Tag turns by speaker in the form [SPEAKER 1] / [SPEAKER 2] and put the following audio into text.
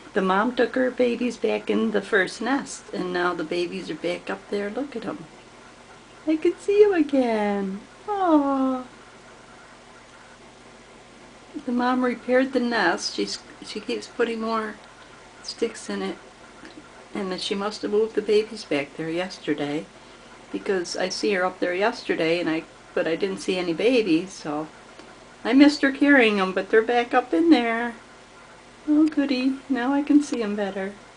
[SPEAKER 1] The mom took her babies back in the first nest, and now the babies are back up there. Look at them. I can see them again. Aww. The mom repaired the nest. She keeps putting more sticks in it, and that she must have moved the babies back there yesterday, because I see her up there yesterday, but I didn't see any babies, so I missed her carrying them, but they're back up in there. Oh goody, now I can see them better.